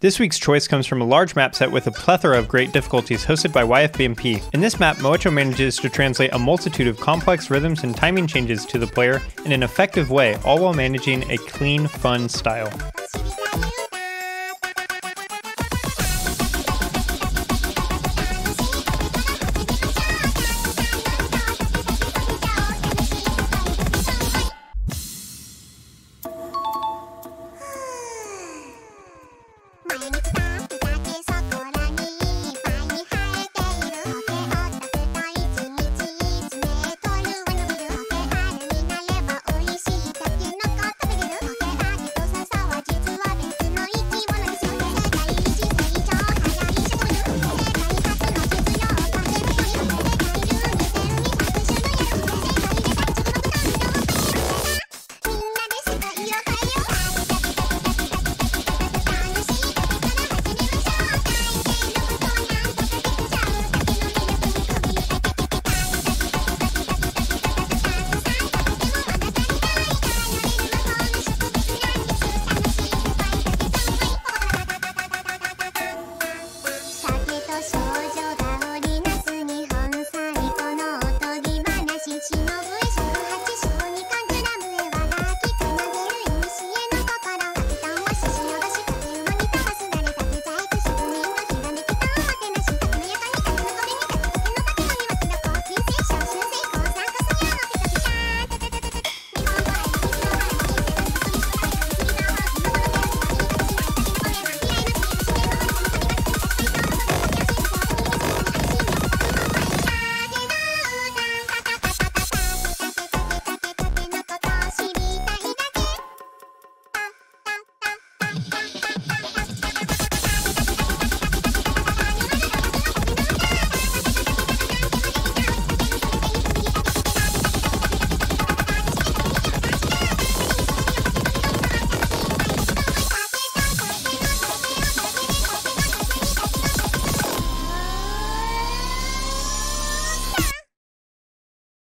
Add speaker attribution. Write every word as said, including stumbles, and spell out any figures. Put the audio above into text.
Speaker 1: This week's choice comes from a large map set with a plethora of great difficulties hosted by Y F B M P. In this map, Moecho manages to translate a multitude of complex rhythms and timing changes to the player in an effective way, all while managing a clean, fun style.